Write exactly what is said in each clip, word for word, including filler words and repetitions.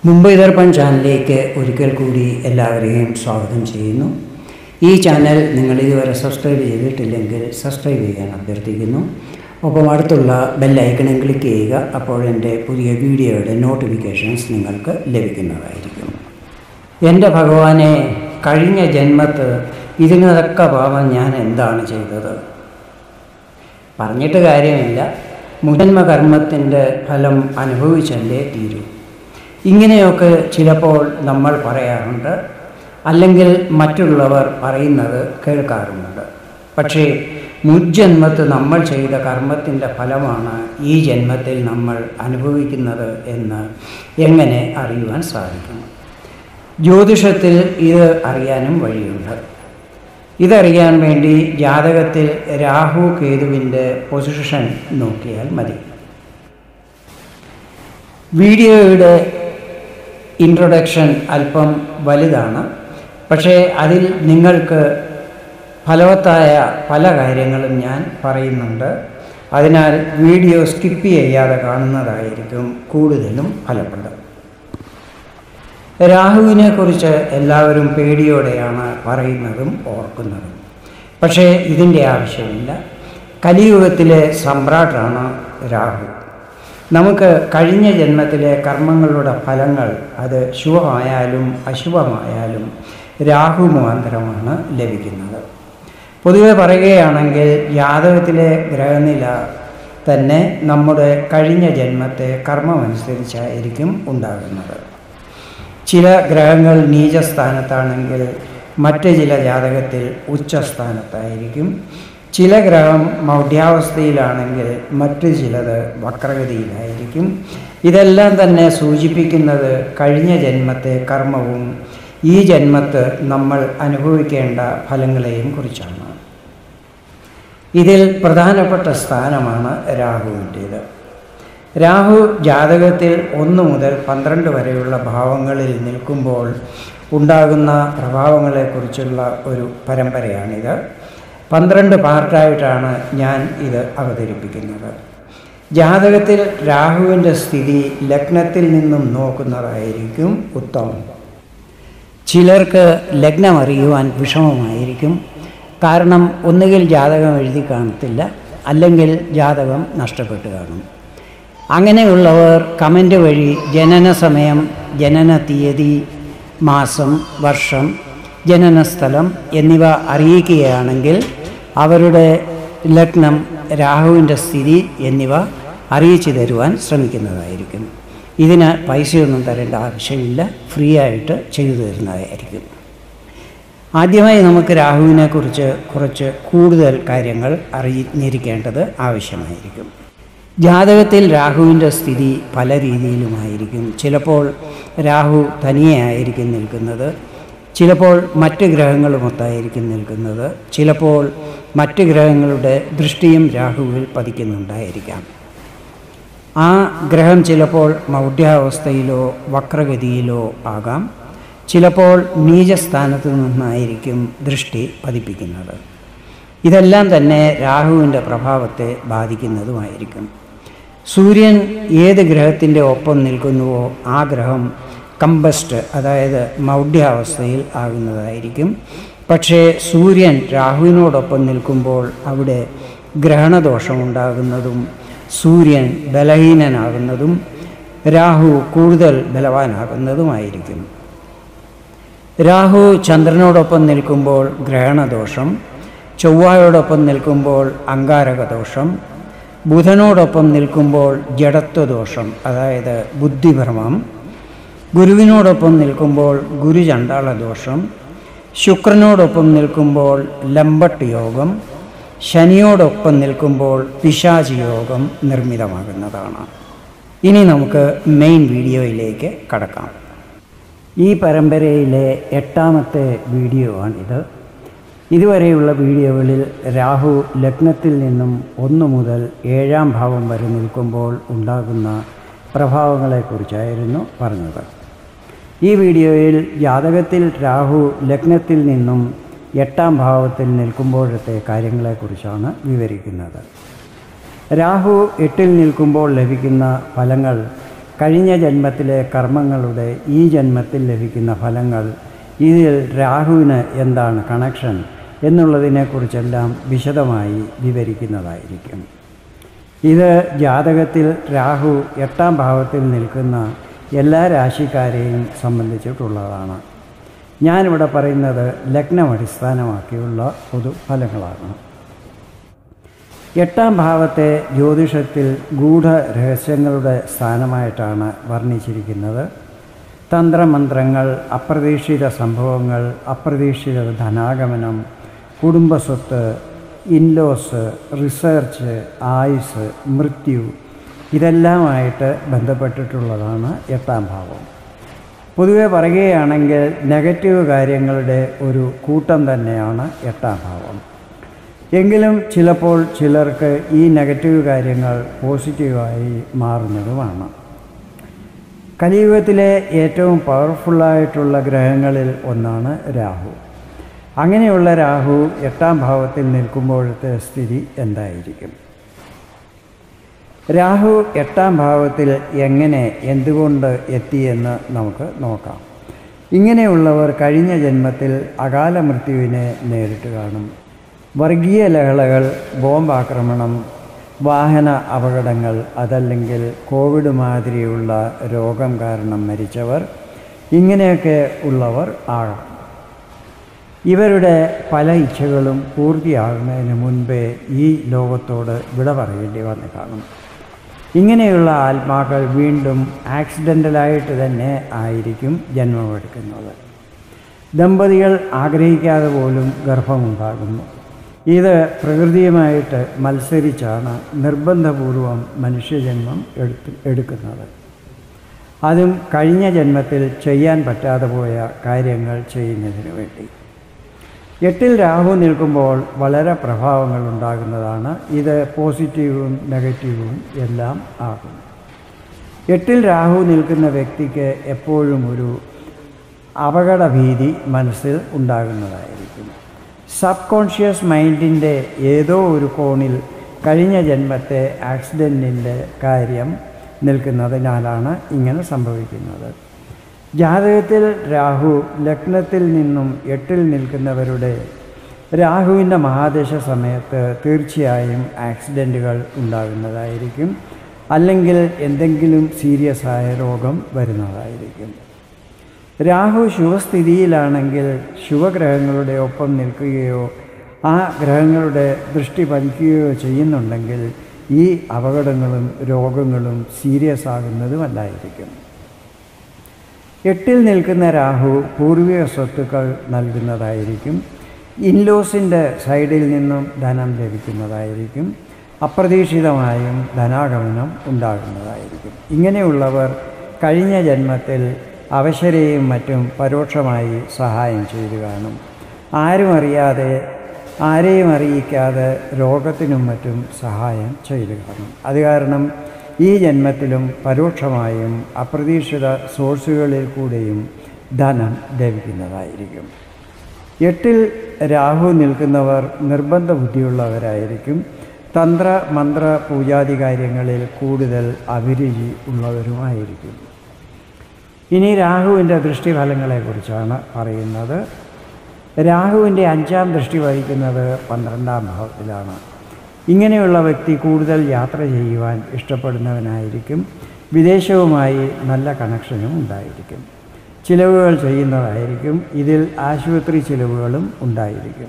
മുംബൈ ദർപ്പൺ ചാനലിലേക്ക് ഒരിക്കൽ കൂടി എല്ലാവരെയും സ്വാഗതം ചെയ്യുന്നു. ഈ ചാനൽ നിങ്ങൾ ഇതുവരെ സബ്സ്ക്രൈബ് ചെയ്തിട്ടില്ലെങ്കിൽ സബ്സ്ക്രൈബ് ചെയ്യാൻ അഭ്യർത്ഥിക്കുന്നു. ഒപ്പം അടുത്തുള്ള ബെല്ലൈക്കണും ക്ലിക്ക് ചെയ്യുക. അപ്പോൾ എൻ്റെ പുതിയ വീഡിയോയുടെ നോട്ടിഫിക്കേഷൻസ് നിങ്ങൾക്ക് ലഭിക്കുന്നതായിരിക്കും. എൻ്റെ ഭഗവാനെ, കഴിഞ്ഞ ജന്മത്ത് ഇതിനൊക്കെ പാവം ഞാൻ എന്താണ് ചെയ്തത്? പറഞ്ഞിട്ട് കാര്യമില്ല. മുജന്മകർമ്മത്തിൻ്റെ ഫലം അനുഭവിച്ചല്ലേ തീരൂ. ഇങ്ങനെയൊക്കെ ചിലപ്പോൾ നമ്മൾ പറയാറുണ്ട്, അല്ലെങ്കിൽ മറ്റുള്ളവർ പറയുന്നത് കേൾക്കാറുമുണ്ട്. പക്ഷേ മുജ്ജന്മത്ത് നമ്മൾ ചെയ്ത കർമ്മത്തിൻ്റെ ഫലമാണ് ഈ ജന്മത്തിൽ നമ്മൾ അനുഭവിക്കുന്നത് എന്ന് എങ്ങനെ അറിയുവാൻ സാധിക്കും? ജ്യോതിഷത്തിൽ ഇത് അറിയാനും വഴിയുണ്ട്. ഇതറിയാൻ വേണ്ടി ജാതകത്തിൽ രാഹു കേതുവിൻ്റെ പൊസിഷൻ നോക്കിയാൽ മതി. വീഡിയോയുടെ ഇൻട്രൊഡക്ഷൻ അല്പം വലുതാണ്, പക്ഷേ അതിൽ നിങ്ങൾക്ക് ഫലവത്തായ പല കാര്യങ്ങളും ഞാൻ പറയുന്നുണ്ട്. അതിനാൽ വീഡിയോ സ്കിപ്പ് ചെയ്യാതെ കാണുന്നതായിരിക്കും കൂടുതലും ഫലപ്രദം. രാഹുവിനെ കുറിച്ച് എല്ലാവരും പേടിയോടെയാണ് പറയുന്നതും ഓർക്കുന്നതും. പക്ഷേ ഇതിൻ്റെ ആവശ്യമില്ല. കലിയുഗത്തിലെ സമ്രാട്ടാണ് രാഹു. നമുക്ക് കഴിഞ്ഞ ജന്മത്തിലെ കർമ്മങ്ങളുടെ ഫലങ്ങൾ അത് ശുഭമായാലും അശുഭമായാലും രാഹു മുഖാന്തരമാണ് ലഭിക്കുന്നത്. പൊതുവെ പറയുകയാണെങ്കിൽ ജാതകത്തിലെ ഗ്രഹനില തന്നെ നമ്മുടെ കഴിഞ്ഞ ജന്മത്തെ കർമ്മമനുസരിച്ചായിരിക്കും ഉണ്ടാകുന്നത്. ചില ഗ്രഹങ്ങൾ നീചസ്ഥാനത്താണെങ്കിൽ മറ്റ് ചില ജാതകത്തിൽ ഉച്ചസ്ഥാനത്തായിരിക്കും. ചില ഗ്രഹം മൗഢ്യാവസ്ഥയിലാണെങ്കിൽ മറ്റു ചിലത് വക്രഗതിയിലായിരിക്കും. ഇതെല്ലാം തന്നെ സൂചിപ്പിക്കുന്നത് കഴിഞ്ഞ ജന്മത്തെ കർമ്മവും ഈ ജന്മത്ത് നമ്മൾ അനുഭവിക്കേണ്ട ഫലങ്ങളെയും കുറിച്ചാണ്. ഇതിൽ പ്രധാനപ്പെട്ട സ്ഥാനമാണ് രാഹുവിൻ്റേത്. രാഹു ജാതകത്തിൽ ഒന്ന് മുതൽ പന്ത്രണ്ട് വരെയുള്ള ഭാവങ്ങളിൽ നിൽക്കുമ്പോൾ ഉണ്ടാകുന്ന പ്രഭാവങ്ങളെക്കുറിച്ചുള്ള ഒരു പരമ്പരയാണിത്. പന്ത്രണ്ട് പാർട്ടായിട്ടാണ് ഞാൻ ഇത് അവതരിപ്പിക്കുന്നത്. ജാതകത്തിൽ രാഹുവിൻ്റെ സ്ഥിതി ലഗ്നത്തിൽ നിന്നും നോക്കുന്നതായിരിക്കും ഉത്തമം. ചിലർക്ക് ലഗ്നം അറിയുവാൻ വിഷമമായിരിക്കും. കാരണം ഒന്നുകിൽ ജാതകം എഴുതി കാണത്തില്ല, അല്ലെങ്കിൽ ജാതകം നഷ്ടപ്പെട്ട് കാണും. അങ്ങനെയുള്ളവർ കമൻ്റ് വഴി ജനന സമയം, ജനന തീയതി, മാസം, വർഷം, ജനനസ്ഥലം എന്നിവ അറിയിക്കുകയാണെങ്കിൽ അവരുടെ ലഗ്നം, രാഹുവിൻ്റെ സ്ഥിതി എന്നിവ അറിയിച്ചു തരുവാൻ ശ്രമിക്കുന്നതായിരിക്കും. ഇതിന് പൈസയൊന്നും തരേണ്ട ആവശ്യമില്ല, ഫ്രീ ആയിട്ട് ചെയ്തു തരുന്നതായിരിക്കും. ആദ്യമായി നമുക്ക് രാഹുവിനെക്കുറിച്ച് കുറച്ച് കൂടുതൽ കാര്യങ്ങൾ അറിഞ്ഞിരിക്കേണ്ടത് ആവശ്യമായിരിക്കും. ജാതകത്തിൽ രാഹുവിൻ്റെ സ്ഥിതി പല രീതിയിലുമായിരിക്കും. ചിലപ്പോൾ രാഹു തനിയെ ആയിരിക്കും നിൽക്കുന്നത്, ചിലപ്പോൾ മറ്റ് ഗ്രഹങ്ങളുമൊത്തായിരിക്കും നിൽക്കുന്നത്, ചിലപ്പോൾ മറ്റ് ഗ്രഹങ്ങളുടെ ദൃഷ്ടിയും രാഹുവിൽ പതിക്കുന്നുണ്ടായിരിക്കാം. ആ ഗ്രഹം ചിലപ്പോൾ മൗഢ്യാവസ്ഥയിലോ വക്രഗതിയിലോ ആകാം. ചിലപ്പോൾ നീചസ്ഥാനത്തു നിന്നായിരിക്കും ദൃഷ്ടി പതിപ്പിക്കുന്നത്. ഇതെല്ലാം തന്നെ രാഹുവിൻ്റെ പ്രഭാവത്തെ ബാധിക്കുന്നതുമായിരിക്കും. സൂര്യൻ ഏത് ഗ്രഹത്തിൻ്റെ ഒപ്പം നിൽക്കുന്നുവോ ആ ഗ്രഹം കമ്പസ്റ്റ്, അതായത് മൗഢ്യാവസ്ഥയിൽ ആകുന്നതായിരിക്കും. പക്ഷേ സൂര്യൻ രാഹുവിനോടൊപ്പം നിൽക്കുമ്പോൾ അവിടെ ഗ്രഹണദോഷമുണ്ടാകുന്നതും സൂര്യൻ ബലഹീനനാകുന്നതും രാഹു കൂടുതൽ ബലവാനാകുന്നതുമായിരിക്കും. രാഹു ചന്ദ്രനോടൊപ്പം നിൽക്കുമ്പോൾ ഗ്രഹണദോഷം, ചൊവ്വയോടൊപ്പം നിൽക്കുമ്പോൾ അംഗാരകദോഷം, ബുധനോടൊപ്പം നിൽക്കുമ്പോൾ ജഡത്വദോഷം, അതായത് ബുദ്ധിഭ്രമം, ഗുരുവിനോടൊപ്പം നിൽക്കുമ്പോൾ ഗുരുചണ്ഡാള ദോഷം, ശുക്രനോടൊപ്പം നിൽക്കുമ്പോൾ ലംബട്ട് യോഗം, ശനിയോടൊപ്പം നിൽക്കുമ്പോൾ പിശാചി യോഗം നിർമ്മിതമാകുന്നതാണ്. ഇനി നമുക്ക് മെയിൻ വീഡിയോയിലേക്ക് കടക്കാം. ഈ പരമ്പരയിലെ എട്ടാമത്തെ വീഡിയോ ആണിത്. ഇതുവരെയുള്ള വീഡിയോകളിൽ രാഹു ലഗ്നത്തിൽ നിന്നും ഒന്ന് മുതൽ ഏഴാം ഭാവം വരെ നിൽക്കുമ്പോൾ ഉണ്ടാകുന്ന പ്രഭാവങ്ങളെക്കുറിച്ചായിരുന്നു പറഞ്ഞത്. ഈ വീഡിയോയിൽ ജാതകത്തിൽ രാഹു ലഗ്നത്തിൽ നിന്നും എട്ടാം ഭാവത്തിൽ നിൽക്കുമ്പോഴത്തെ കാര്യങ്ങളെക്കുറിച്ചാണ് വിവരിക്കുന്നത്. രാഹു എട്ടിൽ നിൽക്കുമ്പോൾ ലഭിക്കുന്ന ഫലങ്ങൾ കഴിഞ്ഞ ജന്മത്തിലെ കർമ്മങ്ങളുടെ ഈ ജന്മത്തിൽ ലഭിക്കുന്ന ഫലങ്ങൾ, ഇതിൽ രാഹുവിന് എന്താണ് കണക്ഷൻ എന്നുള്ളതിനെക്കുറിച്ചെല്ലാം വിശദമായി വിവരിക്കുന്നതായിരിക്കും. ഇത് ജാതകത്തിൽ രാഹു എട്ടാം ഭാവത്തിൽ നിൽക്കുന്ന എല്ലാ രാശിക്കാരെയും സംബന്ധിച്ചിട്ടുള്ളതാണ്. ഞാനിവിടെ പറയുന്നത് ലഗ്നം അടിസ്ഥാനമാക്കിയുള്ള പൊതുഫലങ്ങളാണ്. എട്ടാം ഭാവത്തെ ജ്യോതിഷത്തിൽ ഗൂഢ രഹസ്യങ്ങളുടെ സ്ഥാനമായിട്ടാണ് വർണ്ണിച്ചിരിക്കുന്നത്. തന്ത്രമന്ത്രങ്ങൾ, അപ്രതീക്ഷിത സംഭവങ്ങൾ, അപ്രതീക്ഷിത ധനാഗമനം, കുടുംബസ്വത്ത്, ഇൻലോസ്, റിസർച്ച്, ആയുസ്, മൃത്യു, ഇതെല്ലാമായിട്ട് ബന്ധപ്പെട്ടിട്ടുള്ളതാണ് എട്ടാം ഭാവം. പൊതുവെ പറയുകയാണെങ്കിൽ നെഗറ്റീവ് കാര്യങ്ങളുടെ ഒരു കൂട്ടം തന്നെയാണ് എട്ടാം ഭാവം. എങ്കിലും ചിലപ്പോൾ ചിലർക്ക് ഈ നെഗറ്റീവ് കാര്യങ്ങൾ പോസിറ്റീവായി മാറുന്നതുമാണ്. കലിയുഗത്തിലെ ഏറ്റവും പവർഫുള്ളായിട്ടുള്ള ഗ്രഹങ്ങളിൽ ഒന്നാണ് രാഹു. അങ്ങനെയുള്ള രാഹു എട്ടാം ഭാവത്തിൽ നിൽക്കുമ്പോഴത്തെ സ്ഥിതി എന്തായിരിക്കും? രാഹു എട്ടാം ഭാവത്തിൽ എങ്ങനെ, എന്തുകൊണ്ട് എത്തിയെന്ന് നമുക്ക് നോക്കാം. ഇങ്ങനെയുള്ളവർ കഴിഞ്ഞ ജന്മത്തിൽ അകാല മൃത്യുവിനെ നേരിട്ട് കാണും. വർഗീയ ലഹളകൾ, ബോംബാക്രമണം, വാഹന അപകടങ്ങൾ, അതല്ലെങ്കിൽ കോവിഡ് മാതിരിയുള്ള രോഗം കാരണം മരിച്ചവർ, ഇങ്ങനെയൊക്കെ ഉള്ളവർ ആകാം. ഇവരുടെ പല ഇച്ഛകളും പൂർത്തിയാകുന്നതിന് മുൻപേ ഈ ലോകത്തോട് വിട പറയേണ്ടി വന്ന് കാണും. ഇങ്ങനെയുള്ള ആത്മാക്കൾ വീണ്ടും ആക്സിഡൻ്റലായിട്ട് തന്നെ ആയിരിക്കും ജന്മമെടുക്കുന്നത്. ദമ്പതികൾ ആഗ്രഹിക്കാതെ പോലും ഗർഭമുണ്ടാകുന്നു. ഇത് പ്രകൃതിയുമായിട്ട് മത്സരിച്ചാണ് നിർബന്ധപൂർവം മനുഷ്യജന്മം എടുത്ത് എടുക്കുന്നത്. അതും കഴിഞ്ഞ ജന്മത്തിൽ ചെയ്യാൻ പറ്റാതെ പോയ കാര്യങ്ങൾ ചെയ്യുന്നതിന് വേണ്ടി. എട്ടിൽ രാഹു നിൽക്കുമ്പോൾ വളരെ പ്രഭാവങ്ങൾ ഉണ്ടാകുന്നതാണ്. ഇത് പോസിറ്റീവും നെഗറ്റീവും എല്ലാം ആകും. എട്ടിൽ രാഹു നിൽക്കുന്ന വ്യക്തിക്ക് എപ്പോഴും ഒരു അപകടഭീതി മനസ്സിൽ ഉണ്ടാകുന്നതായിരിക്കും. സബ് കോൺഷ്യസ് മൈൻഡിൻ്റെ ഏതോ ഒരു കോണിൽ കഴിഞ്ഞ ജന്മത്തെ ആക്സിഡൻറ്റിൻ്റെ കാര്യം നിൽക്കുന്നതിനാലാണ് ഇങ്ങനെ സംഭവിക്കുന്നത്. ജാതകത്തിൽ രാഹു ലഗ്നത്തിൽ നിന്നും എട്ടിൽ നിൽക്കുന്നവരുടെ രാഹുവിൻ്റെ മഹാദശ സമയത്ത് തീർച്ചയായും ആക്സിഡൻറ്റുകൾ ഉണ്ടാകുന്നതായിരിക്കും. അല്ലെങ്കിൽ എന്തെങ്കിലും സീരിയസ് ആയ രോഗം വരുന്നതായിരിക്കും. രാഹു ശുഭസ്ഥിതിയിലാണെങ്കിൽ ശുഭഗ്രഹങ്ങളുടെ ഒപ്പം നിൽക്കുകയോ ആ ഗ്രഹങ്ങളുടെ ദൃഷ്ടി പതിക്കുകയോ ചെയ്യുന്നുണ്ടെങ്കിൽ ഈ അപകടങ്ങളും രോഗങ്ങളും സീരിയസ് ആകുന്നതുമല്ലായിരിക്കും. എട്ടിൽ നിൽക്കുന്ന രാഹു പൂർവിക സ്വത്തുക്കൾ നൽകുന്നതായിരിക്കും. ഇൻലോസിൻ്റെ സൈഡിൽ നിന്നും ധനം ലഭിക്കുന്നതായിരിക്കും. അപ്രതീക്ഷിതമായും ധനാഗമനം ഉണ്ടാകുന്നതായിരിക്കും. ഇങ്ങനെയുള്ളവർ കഴിഞ്ഞ ജന്മത്തിൽ അവശരെയും മറ്റും പരോക്ഷമായി സഹായം ചെയ്തു കാണും. ആരും അറിയാതെ, ആരെയും അറിയിക്കാതെ രോഗത്തിനും മറ്റും സഹായം ചെയ്തു കാണും. അത് കാരണം ഈ ജന്മത്തിലും പരോക്ഷമായും അപ്രതീക്ഷിത സോഴ്സുകളിൽ കൂടെയും ധനം ലഭിക്കുന്നതായിരിക്കും. എട്ടിൽ രാഹു നിൽക്കുന്നവർ നിർബന്ധ ബുദ്ധിയുള്ളവരായിരിക്കും. തന്ത്ര മന്ത്ര പൂജാതി കാര്യങ്ങളിൽ കൂടുതൽ അഭിരുചി ഉള്ളവരുമായിരിക്കും. ഇനി രാഹുവിൻ്റെ ദൃഷ്ടിഫലങ്ങളെക്കുറിച്ചാണ് പറയുന്നത്. രാഹുവിൻ്റെ അഞ്ചാം ദൃഷ്ടി വഹിക്കുന്നത് പന്ത്രണ്ടാം ഭാവത്തിലാണ്. ഇങ്ങനെയുള്ള വ്യക്തി കൂടുതൽ യാത്ര ചെയ്യുവാൻ ഇഷ്ടപ്പെടുന്നവനായിരിക്കും. വിദേശവുമായി നല്ല കണക്ഷനും ഉണ്ടായിരിക്കും. ചിലവുകൾ ചെയ്യുന്നതായിരിക്കും. ഇതിൽ ആശുപത്രി ചിലവുകളും ഉണ്ടായിരിക്കും.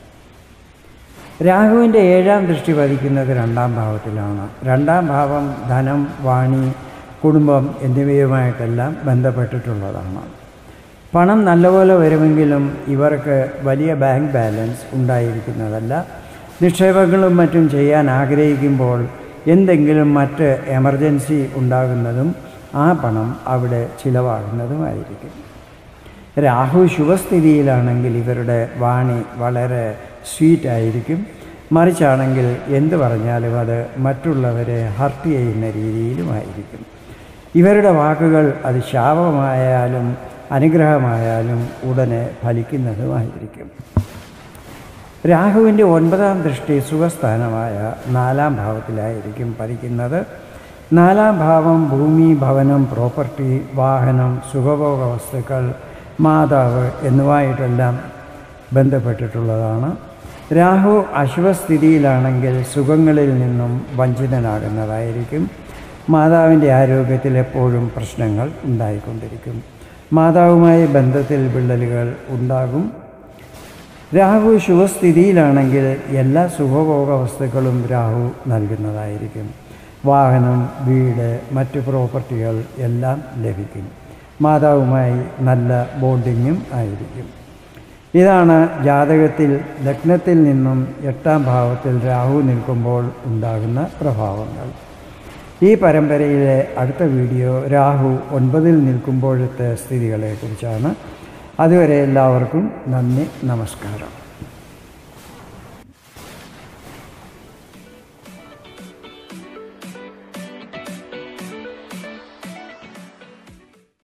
രാഹുവിൻ്റെ ഏഴാം ദൃഷ്ടി പതിക്കുന്നത് രണ്ടാം ഭാവത്തിലാണ്. രണ്ടാം ഭാവം ധനം, വാണി, കുടുംബം എന്നിവയുമായിട്ടെല്ലാം ബന്ധപ്പെട്ടിട്ടുള്ളതാണ്. പണം നല്ലപോലെ വരുമെങ്കിലും ഇവർക്ക് വലിയ ബാങ്ക് ബാലൻസ് ഉണ്ടായിരിക്കുന്നതല്ല. നിക്ഷേപങ്ങളും മറ്റും ചെയ്യാൻ ആഗ്രഹിക്കുമ്പോൾ എന്തെങ്കിലും മറ്റ് എമർജൻസി ഉണ്ടാകുന്നതും ആ പണം അവിടെ ചിലവാകുന്നതുമായിരിക്കും. രാഹു ശുഭസ്ഥിതിയിലാണെങ്കിൽ ഇവരുടെ വാണി വളരെ സ്വീറ്റായിരിക്കും. മറിച്ചാണെങ്കിൽ എന്ത് പറഞ്ഞാലും അത് മറ്റുള്ളവരെ ഹർട്ട് ചെയ്യുന്ന രീതിയിലുമായിരിക്കും. ഇവരുടെ വാക്കുകൾ അത് ശാപമായാലും അനുഗ്രഹമായാലും ഉടനെ ഫലിക്കുന്നതുമായിരിക്കും. രാഹുവിൻ്റെ ഒൻപതാം ദൃഷ്ടി സുഖസ്ഥാനമായ നാലാം ഭാവത്തിലായിരിക്കും പതിക്കുന്നത്. നാലാം ഭാവം ഭൂമി, ഭവനം, പ്രോപ്പർട്ടി, വാഹനം, സുഖഭോഗ വസ്തുക്കൾ, മാതാവ് എന്നിവയായിട്ടെല്ലാം ബന്ധപ്പെട്ടിട്ടുള്ളതാണ്. രാഹു അശുഭസ്ഥിതിയിലാണെങ്കിൽ സുഖങ്ങളിൽ നിന്നും വഞ്ചിതനാകുന്നതായിരിക്കും. മാതാവിൻ്റെ ആരോഗ്യത്തിൽ എപ്പോഴും പ്രശ്നങ്ങൾ ഉണ്ടായിക്കൊണ്ടിരിക്കും. മാതാവുമായി ബന്ധത്തിൽ വിള്ളലുകൾ ഉണ്ടാകും. രാഹു ശുഭസ്ഥിതിയിലാണെങ്കിൽ എല്ലാ സുഖഭോഗ വസ്തുക്കളും രാഹു നൽകുന്നതായിരിക്കും. വാഹനം, വീട്, മറ്റു പ്രോപ്പർട്ടികൾ എല്ലാം ലഭിക്കും. മാതാവുമായി നല്ല ബോണ്ടിങ്ങും ആയിരിക്കും. ഇതാണ് ജാതകത്തിൽ ലഗ്നത്തിൽ നിന്നും എട്ടാം ഭാവത്തിൽ രാഹു നിൽക്കുമ്പോൾ ഉണ്ടാകുന്ന പ്രഭാവങ്ങൾ. ഈ പരമ്പരയിലെ അടുത്ത വീഡിയോ രാഹു ഒൻപതിൽ നിൽക്കുമ്പോഴത്തെ സ്ഥിതികളെക്കുറിച്ചാണ്. അതുവരെ എല്ലാവർക്കും നന്ദി, നമസ്കാരം.